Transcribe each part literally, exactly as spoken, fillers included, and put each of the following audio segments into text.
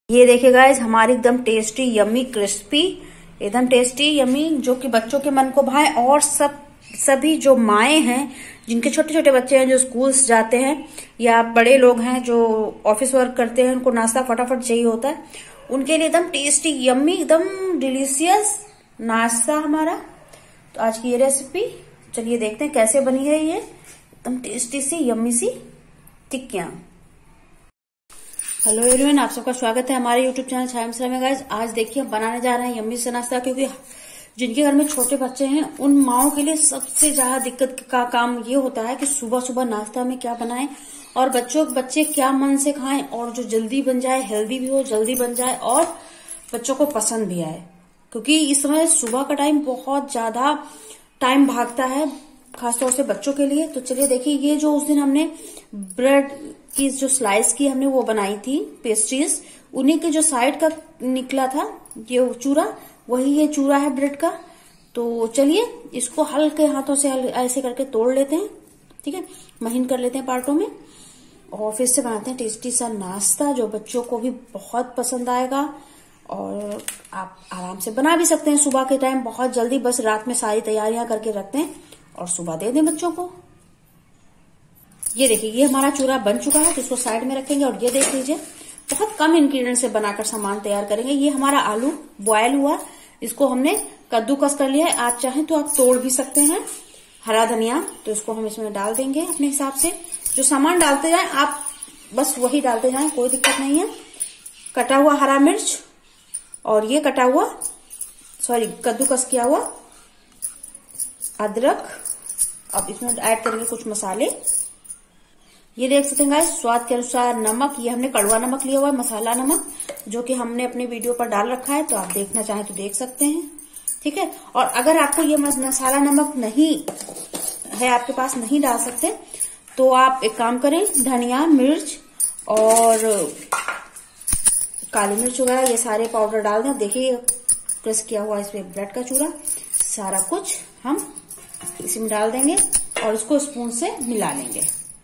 ये देखिए गाइज हमारी एकदम टेस्टी यम्मी क्रिस्पी एकदम टेस्टी यम्मी जो कि बच्चों के मन को भाए। और सब सभी जो माएँ हैं जिनके छोटे छोटे बच्चे हैं जो स्कूल्स जाते हैं या बड़े लोग हैं जो ऑफिस वर्क करते हैं उनको नाश्ता फटाफट चाहिए होता है, उनके लिए एकदम टेस्टी यम्मी एकदम डिलीशियस नाश्ता हमारा। तो आज की ये रेसिपी चलिए देखते हैं कैसे बनी है ये एकदम टेस्टी सी यम्मी सी टिक्कियां। हेलो एवरीवन, आप सबका स्वागत है हमारे यूट्यूब चैनल छाया मिश्रा में। गाइज आज देखिए हम बनाने जा रहे हैं यम्मी से नाश्ता, क्योंकि जिनके घर में छोटे बच्चे हैं उन माओं के लिए सबसे ज्यादा दिक्कत का काम ये होता है कि सुबह सुबह नाश्ता में क्या बनाएं और बच्चों बच्चे क्या मन से खाएं और जो जल्दी बन जाए, हेल्दी भी हो, जल्दी बन जाए और बच्चों को पसंद भी आए। क्योंकि इस समय सुबह का टाइम बहुत ज्यादा टाइम भागता है खासतौर से बच्चों के लिए। तो चलिए देखिए, ये जो उस दिन हमने ब्रेड की जो स्लाइस की हमने वो बनाई थी पेस्ट्रीज, उन्हीं के जो साइड का निकला था ये चूरा, वही ये चूरा है ब्रेड का। तो चलिए इसको हल्के हाथों से ऐसे करके तोड़ लेते हैं, ठीक है, महीन कर लेते हैं पार्टों में और फिर से बनाते हैं टेस्टी सा नाश्ता जो बच्चों को भी बहुत पसंद आएगा। और आप आराम से बना भी सकते हैं सुबह के टाइम, बहुत जल्दी, बस रात में सारी तैयारियां करके रखते हैं और सुबह दे दें बच्चों को। ये देखिए ये हमारा चूरा बन चुका है तो इसको साइड में रखेंगे। और ये देख लीजिए बहुत कम इंग्रेडिएंट से बनाकर सामान तैयार करेंगे। ये हमारा आलू बॉयल हुआ, इसको हमने कद्दूकस कर लिया है। आप चाहें तो आप तोड़ भी सकते हैं। हरा धनिया तो इसको हम इसमें डाल देंगे अपने हिसाब से, जो सामान डालते जाए आप बस वही डालते जाए, कोई दिक्कत नहीं है। कटा हुआ हरा मिर्च और ये कटा हुआ सॉरी कद्दूकस किया हुआ अदरक। अब इसमें ऐड करेंगे कुछ मसाले। ये देख सकते हैं गाइस स्वाद के अनुसार नमक, ये हमने कड़वा नमक लिया हुआ है, मसाला नमक, जो कि हमने अपने वीडियो पर डाल रखा है, तो आप देखना चाहें तो देख सकते हैं, ठीक है। और अगर आपको ये मसाला नमक नहीं है, आपके पास नहीं डाल सकते, तो आप एक काम करें, धनिया, मिर्च और काली मिर्च वगैरह ये सारे पाउडर डाल दें। देखिए क्रश किया हुआ इसमें ब्रेड का चूरा, सारा कुछ हम इसमें डाल देंगे और इसको स्पून से मिला लेंगे।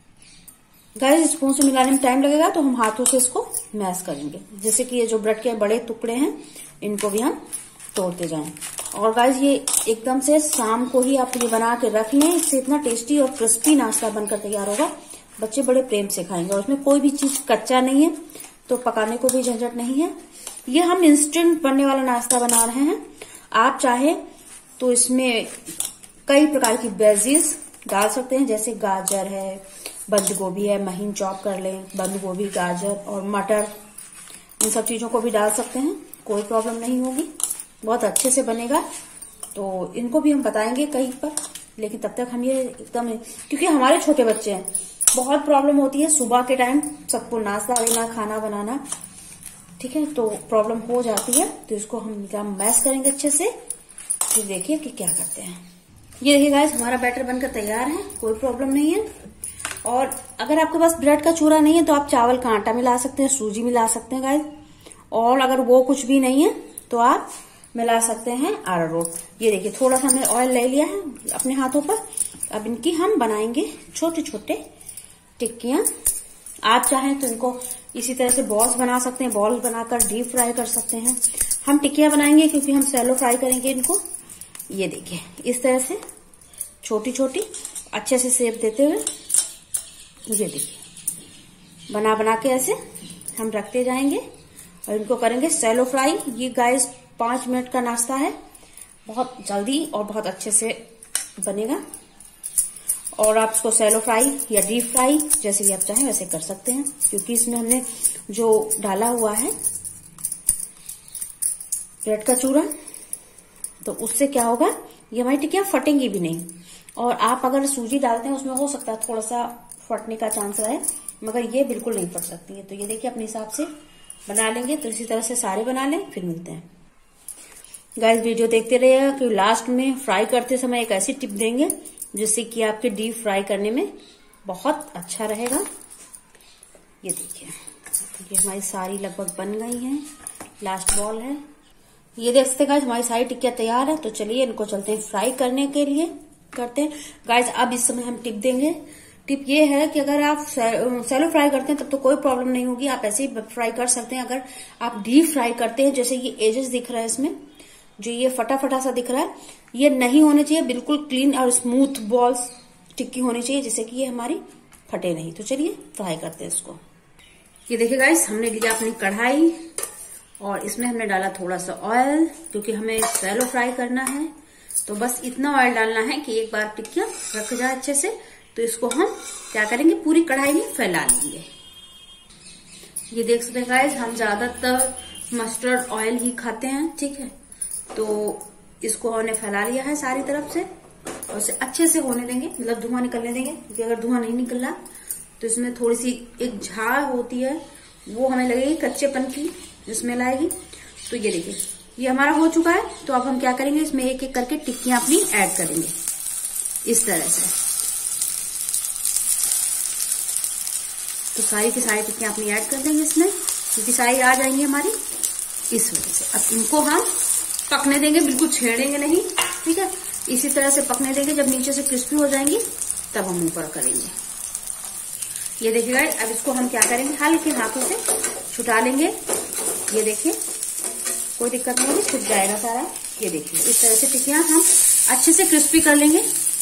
गाइस स्पून से मिलाने में टाइम लगेगा तो हम हाथों से इसको मैश करेंगे, जैसे कि ये जो ब्रेड के बड़े टुकड़े हैं इनको भी हम तोड़ते जाएं। और गाइस ये एकदम से शाम को ही आप ये बना के रख लें, इससे इतना टेस्टी और क्रिस्पी नाश्ता बनकर तैयार होगा, बच्चे बड़े प्रेम से खाएंगे। और इसमें कोई भी चीज कच्चा नहीं है तो पकाने को भी झंझट नहीं है। ये हम इंस्टेंट बनने वाला नाश्ता बना रहे हैं। आप चाहे तो इसमें कई प्रकार की वेजीज डाल सकते हैं, जैसे गाजर है, बंद गोभी है, महीन चॉप कर लें, बंद गोभी, गाजर और मटर, इन सब चीजों को भी डाल सकते हैं, कोई प्रॉब्लम नहीं होगी, बहुत अच्छे से बनेगा। तो इनको भी हम बताएंगे कहीं पर, लेकिन तब तक हम ये एकदम, क्योंकि हमारे छोटे बच्चे हैं, बहुत प्रॉब्लम होती है सुबह के टाइम सबको नाश्ता देना, खाना बनाना, ठीक है, तो प्रॉब्लम हो जाती है। तो इसको हम मैश करेंगे अच्छे से, फिर देखिए कि क्या करते हैं। ये देखिए गाइस हमारा बैटर बनकर तैयार है, कोई प्रॉब्लम नहीं है। और अगर आपके पास ब्रेड का चूरा नहीं है तो आप चावल का आटा मिला सकते हैं, सूजी मिला सकते हैं गाइस। और अगर वो कुछ भी नहीं है तो आप मिला सकते हैं अरारोट। ये देखिए थोड़ा सा हमने ऑयल ले लिया है अपने हाथों पर। अब इनकी हम बनाएंगे छोटे छोटे टिक्कियां। आप चाहें तो इनको इसी तरह से बॉल्स बना सकते हैं, बॉल बनाकर डीप फ्राई कर सकते हैं। हम टिक्कियां बनाएंगे क्योंकि हम सैलो फ्राई करेंगे इनको। ये देखिए इस तरह से छोटी छोटी अच्छे से शेप देते हुए, ये देखिए बना बना के ऐसे हम रखते जाएंगे और इनको करेंगे सैलो फ्राई। ये गाइस पांच मिनट का नाश्ता है, बहुत जल्दी और बहुत अच्छे से बनेगा। और आप इसको सैलो फ्राई या डीप फ्राई जैसे भी आप चाहें वैसे कर सकते हैं, क्योंकि इसमें हमने जो डाला हुआ है ब्रेड का चूरा, तो उससे क्या होगा, ये हमारी टिक्कियां फटेंगी भी नहीं। और आप अगर सूजी डालते हैं उसमें हो सकता है थोड़ा सा फटने का चांस रहे, मगर ये बिल्कुल नहीं फट सकती है। तो ये देखिए अपने हिसाब से बना लेंगे। तो इसी तरह से सारे बना लें, फिर मिलते हैं। गाइस वीडियो देखते रहिएगा कि लास्ट में फ्राई करते समय एक ऐसी टिप देंगे जिससे कि आपके डीप फ्राई करने में बहुत अच्छा रहेगा। ये देखिए ये हमारी सारी लगभग बन गई हैं, लास्ट बॉल है। ये देख सकते हैं गाइस हमारी सारी टिक्कियां तैयार है। तो चलिए इनको चलते हैं फ्राई करने के लिए, करते हैं गाइस। अब इस समय हम टिप देंगे टिप ये है कि अगर आप सैलो फ्राई करते हैं तब तो कोई प्रॉब्लम नहीं होगी, आप ऐसे ही फ्राई कर सकते हैं। अगर आप डीप फ्राई करते हैं, जैसे ये एजेस दिख रहा है इसमें, जो ये फटा फटा सा दिख रहा है, ये नहीं होने चाहिए, बिल्कुल क्लीन और स्मूथ बॉल्स टिक्की होनी चाहिए, जिससे कि ये हमारी फटे नहीं। तो चलिए फ्राई करते हैं इसको। ये देखिए गाइस, हमने लिया अपनी कढ़ाई और इसमें हमने डाला थोड़ा सा ऑयल, क्योंकि हमें सैलो फ्राई करना है। तो बस इतना ऑयल डालना है कि एक बार टिक्कियां रख जाए अच्छे से। तो इसको हम क्या करेंगे, पूरी कढ़ाई में फैला लेंगे। ये देख सकते हैं गाइस, हम ज्यादातर मस्टर्ड ऑयल ही खाते हैं, ठीक है। तो इसको हमने फैला लिया है सारी तरफ से और इसे अच्छे से होने देंगे, मतलब धुआं निकलने देंगे। क्योंकि अगर धुआं नहीं निकल रहा तो इसमें थोड़ी सी एक झाग होती है, वो हमें लगेगी कच्चेपन की, जिसमें लाएगी। तो ये देखिए, ये हमारा हो चुका है। तो अब हम क्या करेंगे, इसमें एक एक करके टिक्कियां अपनी ऐड करेंगे इस तरह से। तो सारी की सारी टिक्कियां अपनी ऐड कर देंगे इसमें, क्योंकि सारी आ जाएंगी हमारी इस वजह से। अब इनको हम पकने देंगे, बिल्कुल छेड़ेंगे नहीं, ठीक है। इसी तरह से पकने देंगे, जब नीचे से क्रिस्पी हो जाएंगी तब हम ऊपर करेंगे। ये देखिएगा, अब इसको हम क्या करेंगे, हल्के हाथों से छुटा लेंगे। ये देखिए, कोई दिक्कत नहीं होगी, छुट जाएगा सारा। ये देखिए, इस तरह से टिक्कियां हम अच्छे से क्रिस्पी कर लेंगे।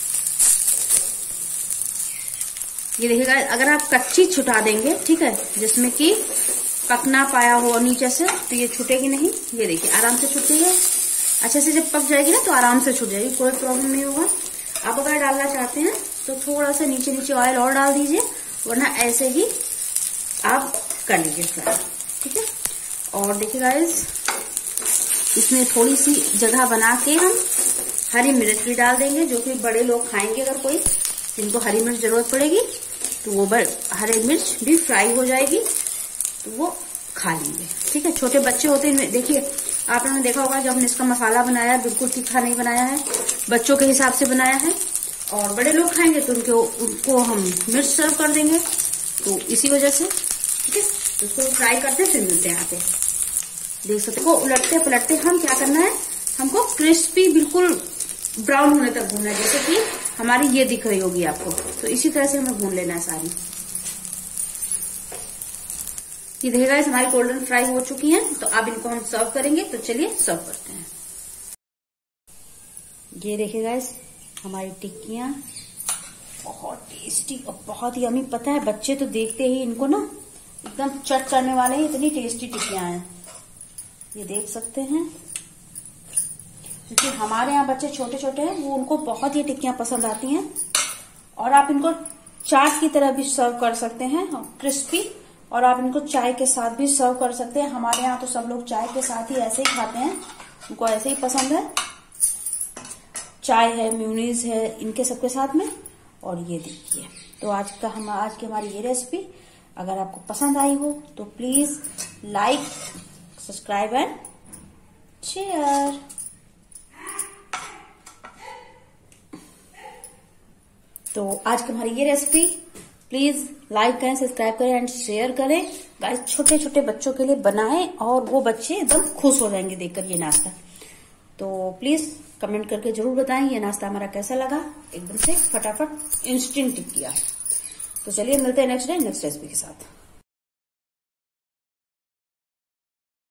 ये देखिएगा, अगर आप कच्ची छुटा देंगे, ठीक है, जिसमें कि पक ना पाया हो नीचे से, तो ये छुटेगी नहीं। ये देखिए, आराम से छुट गई है। अच्छे से जब पक जाएगी ना तो आराम से छुट जाएगी, कोई प्रॉब्लम नहीं होगा। आप अगर डालना चाहते हैं तो थोड़ा सा नीचे नीचे ऑयल और डाल दीजिए, वरना ऐसे ही आप कर लीजिए फ्राई, ठीक है। और देखिए गाइस, इसमें थोड़ी सी जगह बना के हम हरी मिर्च भी डाल देंगे, जो कि बड़े लोग खाएंगे, अगर कोई जिनको हरी मिर्च जरूरत पड़ेगी तो वो हरी मिर्च भी फ्राई हो जाएगी, तो वो खा लेंगे, ठीक है। छोटे बच्चे होते हैं, देखिए आप लोगों ने देखा होगा, जब हमने इसका मसाला बनाया, बिल्कुल तीखा नहीं बनाया है, बच्चों के हिसाब से बनाया है। और बड़े लोग खाएंगे तो उनको उनको हम मिर्च सर्व कर देंगे, तो इसी वजह से, ठीक है। तो इसको फ्राई करते फिर मिलते हैं यहाँ पे। देख सकते हो, उलटते पलटते हम क्या करना है, हमको क्रिस्पी बिल्कुल ब्राउन होने तक भूनना है, जैसे कि हमारी ये दिख रही होगी आपको। तो इसी तरह से हमें भून लेना है सारी। ये देखिएगा, हमारी गोल्डन फ्राई हो चुकी हैं, तो अब इनको हम सर्व करेंगे। तो चलिए सर्व करते हैं। ये देखिएगा, हमारी टिक्कियां बहुत टेस्टी और बहुत ही यम्मी। पता है, बच्चे तो देखते ही इनको ना एकदम चट करने वाले हैं, इतनी टेस्टी टिक्कियां हैं। ये देख सकते हैं, क्योंकि हमारे यहाँ बच्चे छोटे छोटे हैं, वो उनको बहुत ही टिक्कियां पसंद आती हैं। और आप इनको चाट की तरह भी सर्व कर सकते हैं, क्रिस्पी। और आप इनको चाय के साथ भी सर्व कर सकते हैं। हमारे यहाँ तो सब लोग चाय के साथ ही ऐसे ही खाते हैं, उनको ऐसे ही पसंद है। चाय है, म्यूनीज है, इनके सबके साथ में। और ये देखिए, तो आज का हम आज की हमारी ये रेसिपी अगर आपको पसंद आई हो तो please like, subscribe and share. तो आज की हमारी ये रेसिपी प्लीज लाइक करें, सब्सक्राइब करें एंड शेयर करें। गाइस, छोटे छोटे बच्चों के लिए बनाएं और वो बच्चे एकदम खुश हो जाएंगे देखकर ये नाश्ता। तो प्लीज कमेंट करके जरूर बताएं ये नाश्ता हमारा कैसा लगा। एकदम से फटाफट इंस्टेंट टिक्कियां। तो चलिए मिलते हैं नेक्स्ट डे नेक्स्ट रेसिपी के साथ।